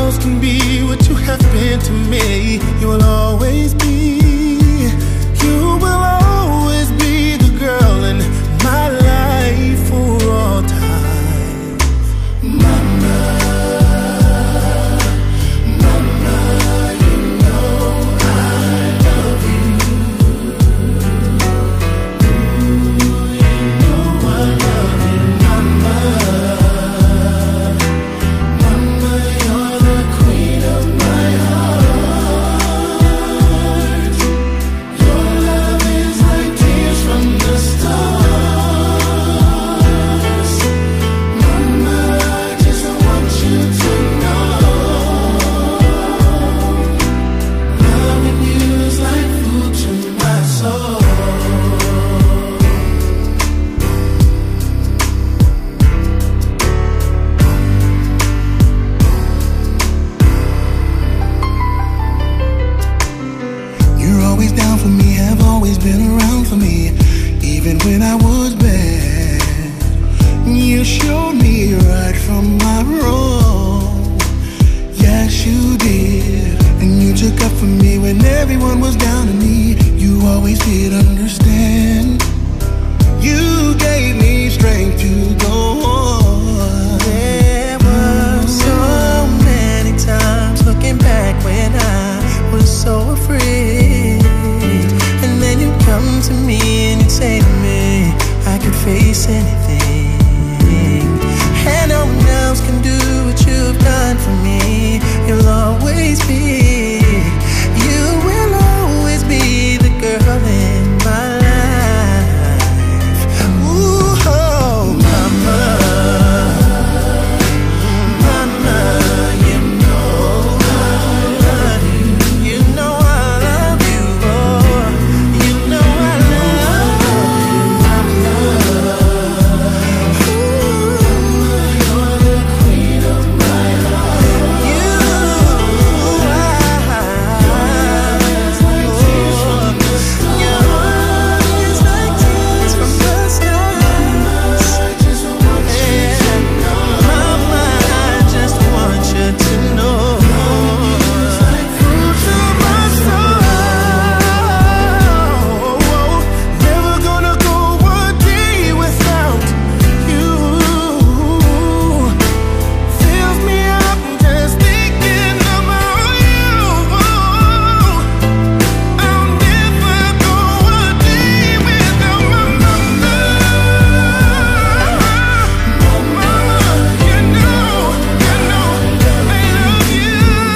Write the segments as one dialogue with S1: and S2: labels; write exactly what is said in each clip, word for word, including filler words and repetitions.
S1: else can be what you have been to me. You will always be, you will always be the girl in my life for all time. Mama, mama, you know I love you. Ooh, you know I love you, mama. Mama, you're the queen of my heart. Your love is like tears from the stars. Mama, I just want you to know, loving you is like food to my soul. You're always down for me, have always been around for me, even when I was bad. You showed me right from my wrong. Yes, you did. And you took up for me when everyone was down on me. You always did understand. You gave me strength to go on. There were so many times looking back when I was so afraid. And then you come to me and you say to me, I could face anything, and no one else can do what you've done for me. You'll always be, you will always be the girl in my life. Ooh, oh, mama, mama, you know I love you. You know I love you, oh, you know I love you, mama. Ooh, you're the queen of my heart. You, I, your love is like tears from the stars. Your love is like tears from the stars. I just want you to know, mama, I just want you to know, it's like food to my soul. Never gonna go one day without you. Fills me up just thinking about you. I'll never go a day without my mama. Mama, you know, you know, I love you.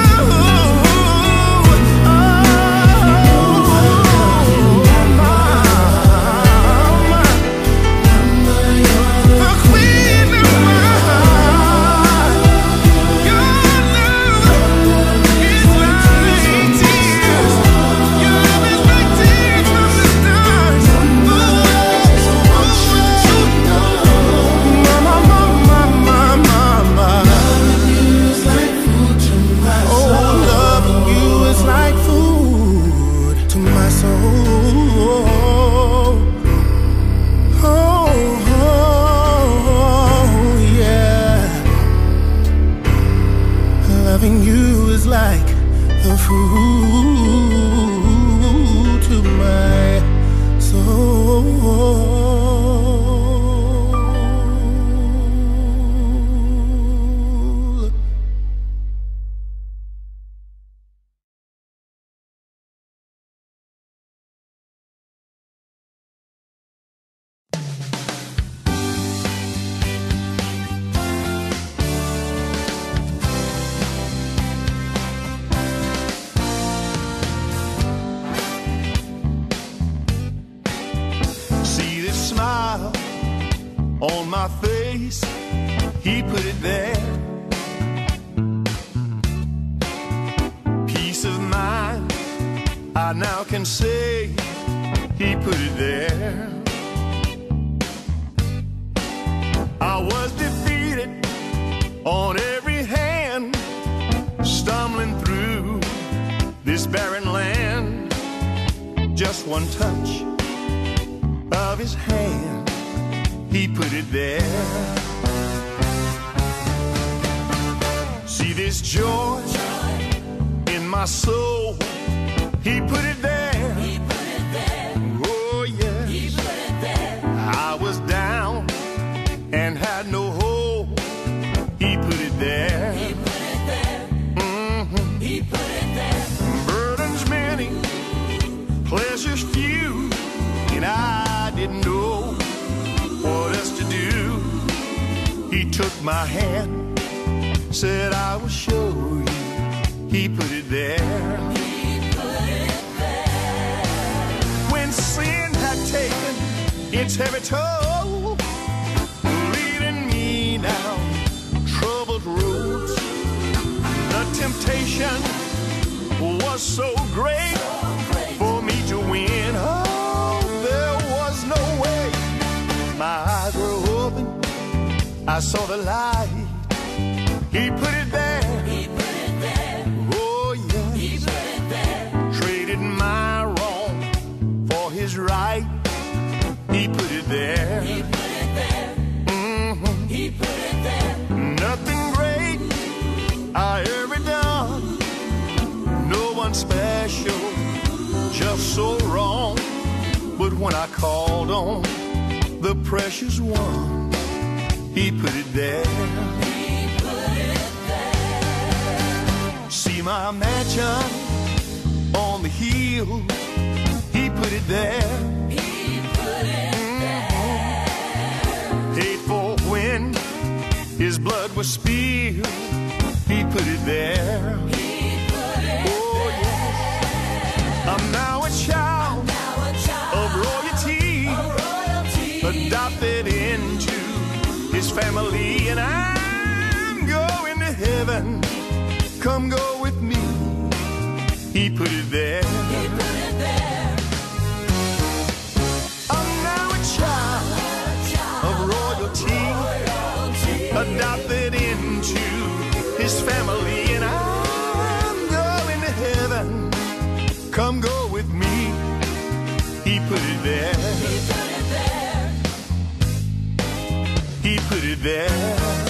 S1: Loving you is like the food to my soul. See this smile on my face, he put it there. Peace of mind, I now can say he put it there. I was defeated on every hand, stumbling through this barren land. Just one touch of his hand, he put it there. See this joy in my soul, he put it there.
S2: He put it there.
S1: Oh yeah.
S2: He put it there.
S1: I was down and had no hope. He put it there.
S2: He put it there.
S1: Mm-hmm.
S2: He put it there.
S1: Burdens many, pleasures few, and I didn't know what else to do. He took my hand, said I will show you. He put it there.
S2: He put it there.
S1: When sin had taken its heavy toll, leading me down troubled roads, the temptation was so great for me to win. Oh, there was no way. My eyes were open, I saw the light. He put it there.
S2: He put it there.
S1: Oh yes.
S2: He put it there.
S1: Traded my wrong for his right. He put it there.
S2: He put it there.
S1: Mm-hmm.
S2: He put it there.
S1: Nothing great I ever done, no one special, just so wrong. But when I called on the precious one, he put it there.
S2: He put it there.
S1: See my mansion on the hill, he put it there.
S2: He put it there.
S1: Paid for when his blood was spilled, he put it there.
S2: He put it
S1: Oh yes. I'm now a child,
S2: now a child
S1: of royalty,
S2: of royalty.
S1: adopted into his family, and I'm going to heaven. Come go with me. He put it there.
S2: He put it there.
S1: I'm now a child of royalty, adopted into his family, and I'm going to heaven. Come go with me. He put it there.
S2: He put it there.
S1: He put it there.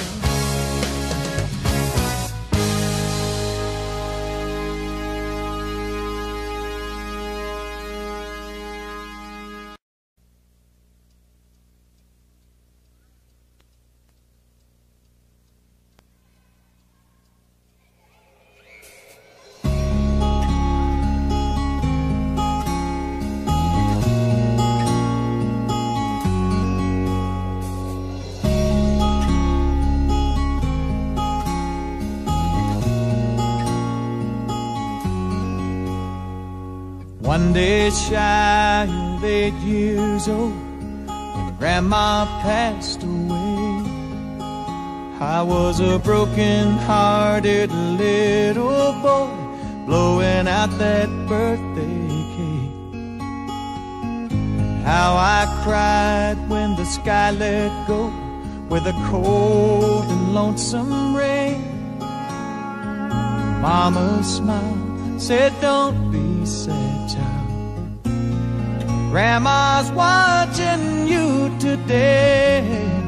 S3: One day shy of eight years old, when Grandma passed away, I was a broken-hearted little boy blowing out that birthday cake. How I cried when the sky let go with a cold and lonesome rain. Mama smiled, said, "Don't be sad, child. Grandma's watching you today.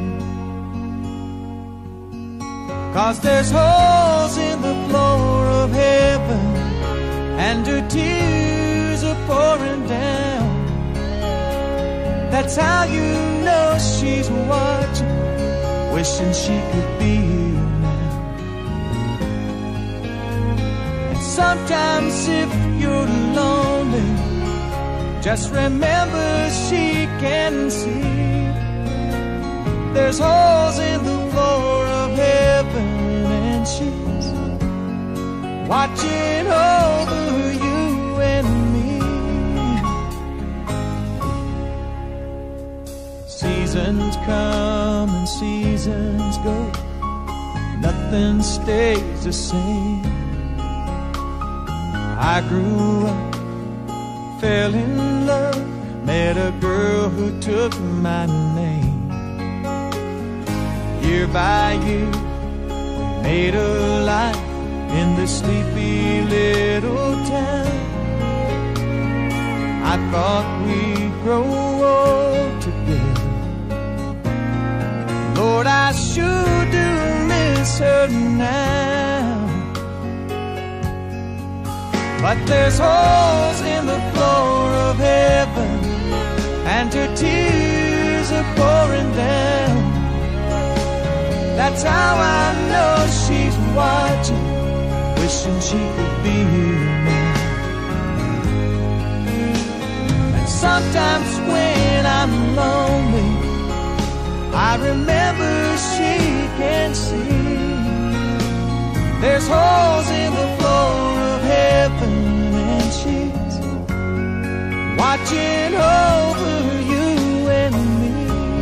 S3: 'Cause there's holes in the floor of heaven, and her tears are pouring down. That's how you know she's watching, wishing she could be here now. And sometimes if you're lonely, just remember she can see. There's holes in the floor of heaven, and she's watching over you and me. Seasons come and seasons go, nothing stays the same. I grew up, fell in love, met a girl who took my name. Year by year, we made a life in this sleepy little town. I thought we'd grow old together. Lord, I sure do miss her now. But there's holes in the floor of heaven, and her tears are pouring down. That's how I know she's watching, wishing she could be here now. And sometimes when I'm lonely, I remember she can see there's holes in the floor of heaven, and she's watching over you and me.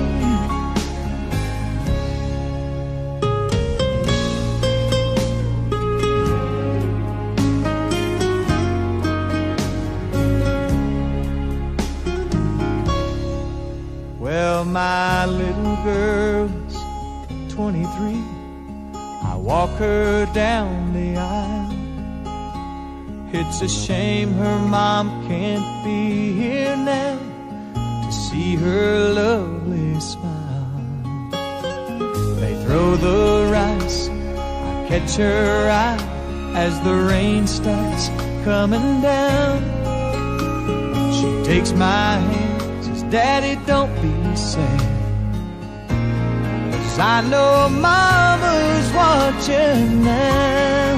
S3: Well, my little girl's twenty-three. I walk her down the aisle. It's a shame her mom can't be here now to see her lovely smile. They throw the rice, I catch her eye as the rain starts coming down. She takes my hand, Daddy, don't be sad, 'cause I know Mama's watching now.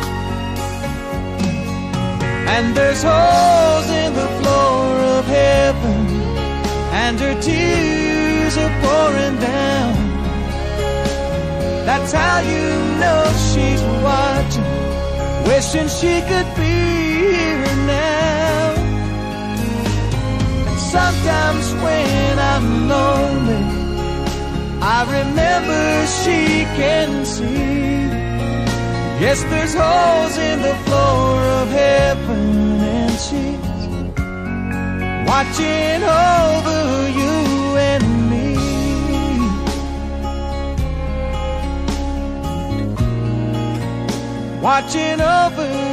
S3: And there's holes in the floor of heaven, and her tears are pouring down. That's how you know she's watching, wishing she could be here now. Sometimes when I'm lonely, I remember she can see. Yes, there's holes in the floor of heaven, and she's watching over you and me. Watching over